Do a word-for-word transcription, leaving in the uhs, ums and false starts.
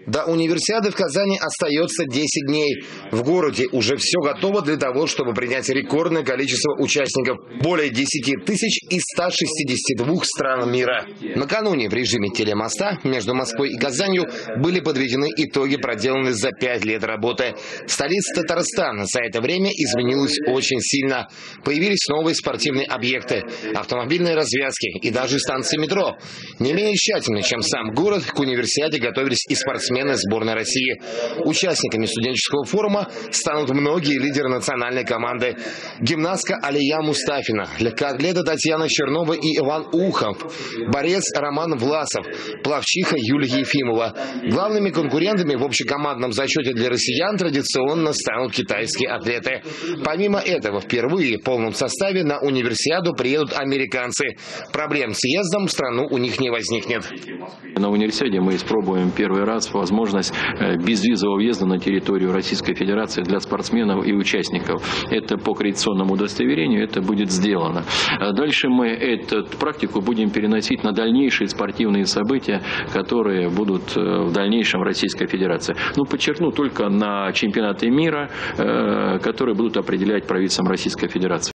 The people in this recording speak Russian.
До универсиады в Казани остается десять дней. В городе уже все готово для того, чтобы принять рекордное количество участников – более десяти тысяч из ста шестидесяти двух стран мира. Накануне в режиме телемоста между Москвой и Казанью были подведены итоги, проделанные за пять лет работы. Столица Татарстана за это время изменилась очень сильно. Появились новые спортивные объекты, автомобильные развязки и даже станции метро. Не менее тщательно, чем сам город, к универсиаде готовились и спортсмены сборной России. Участниками студенческого форума станут многие лидеры национальной команды. Гимнастка Алия Мустафина, легкоатлеты Татьяна Чернова и Иван Ухов, борец Роман Власов, пловчиха Юлия Ефимова. Главными конкурентами в общекомандном зачете для россиян традиционно станут китайские атлеты. Помимо этого, впервые в полном составе на универсиаду приедут американцы. Проблем с въездом в страну у них не возникнет. На универсиаде мы испробуем первый раз возможность безвизового въезда на территорию Российской Федерации для спортсменов и участников. Это по аккредитационному удостоверению, это будет сделано. Дальше мы эту практику будем переносить на дальнейшие спортивные события, которые будут в дальнейшем в Российской Федерации. Ну, подчеркну только на чемпионаты мира, которые будут определять правительством Российской Федерации.